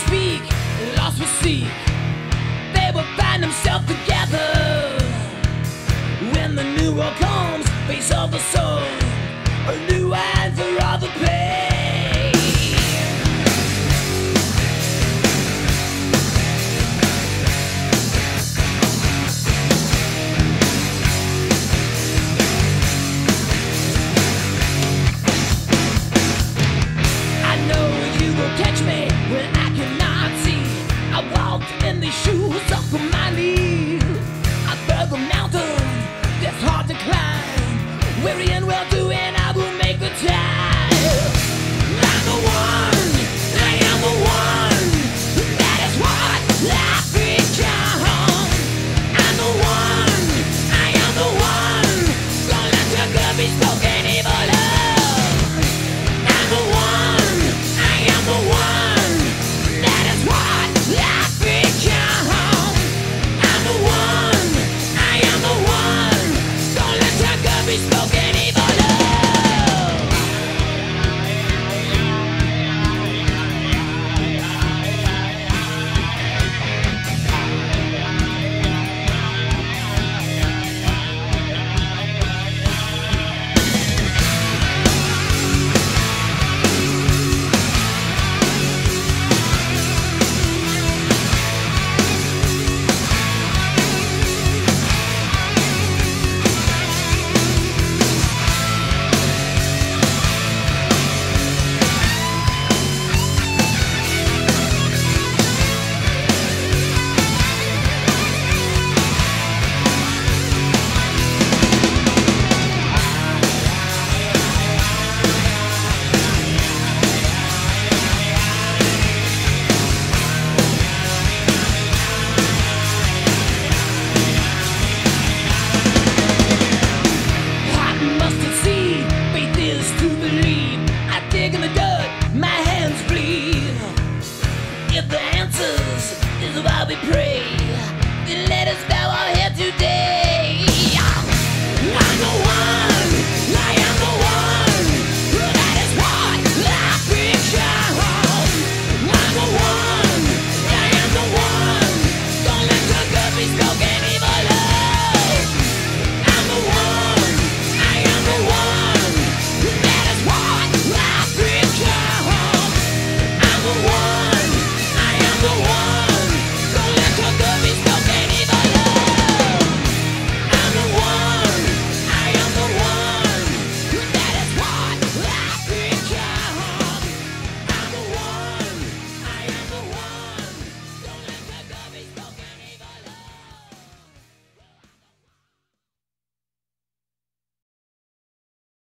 speak, lost will seek. They will find themselves together when the new world comes, face of the soul, a new hand for all the pain. I know you will catch me when I cannot see. I walked in the shoes up on my knees. I felt the mountain that's hard to climb. Weary and well doing, I will make the time. I'm the one, I am the one. That is what I become. I'm the one, I am the one. Don't let your good be spoken evil of. I'm the one, I am the one. That is what I become. I'm the one, I am the one. Don't let your good be spoken evil of. If the answers is why we pray.